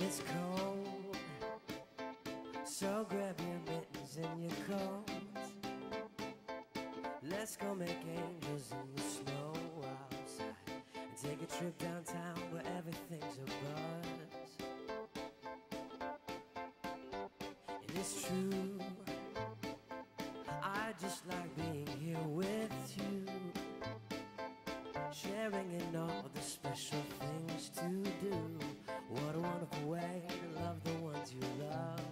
it's cold, so grab your mittens and your coat. Let's go make angels in the snow outside and take a trip downtown where everything's a buzz. And it's true, I just like being here with you, sharing in all the special things to do. What a wonderful way to love the ones you love.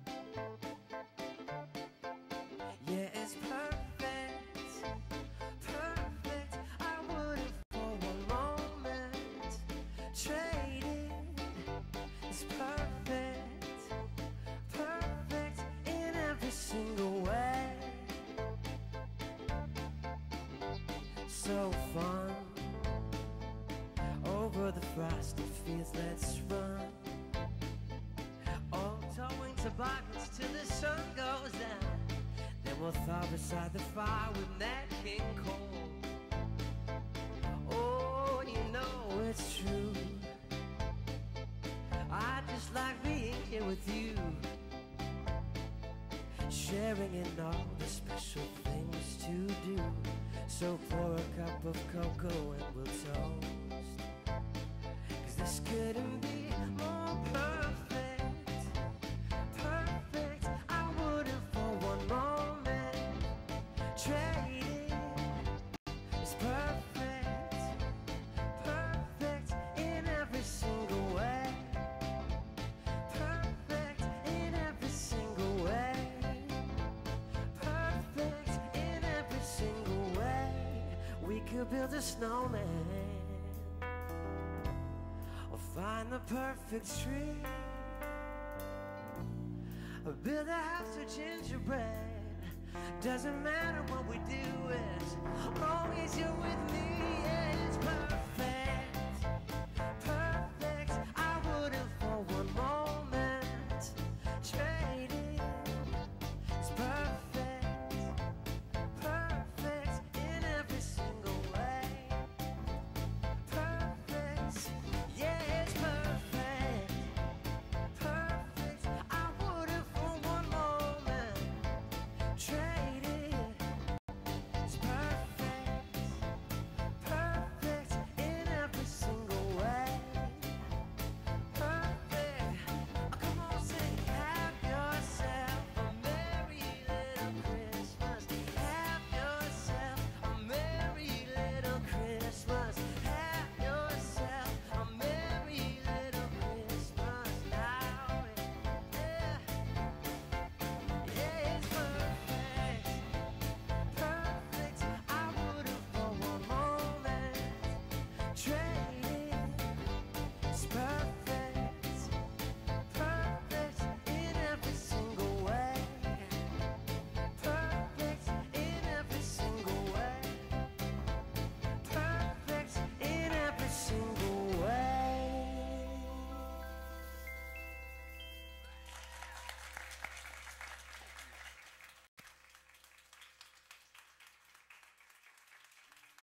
Yeah, it's perfect, perfect. I wouldn't for one moment trade it. It's perfect, perfect in every single way. So fun over the frosted fields, let's run. Oh, towing toboggans till the sun goes down. Then we'll thaw beside the fire with Nat King Cole. Oh, you know it's true, I just like being here with you, sharing in all the special things to do. So pour a cup of cocoa and we'll toast, 'cause this couldn't be more perfect, perfect. I wouldn't for one moment trade it. It's perfect, perfect in every single way, perfect in every single way, perfect in every single way. We could build a snowman or find the perfect tree, or build a house of gingerbread. Doesn't matter what we do, as long as you're with me. Yeah, it's perfect.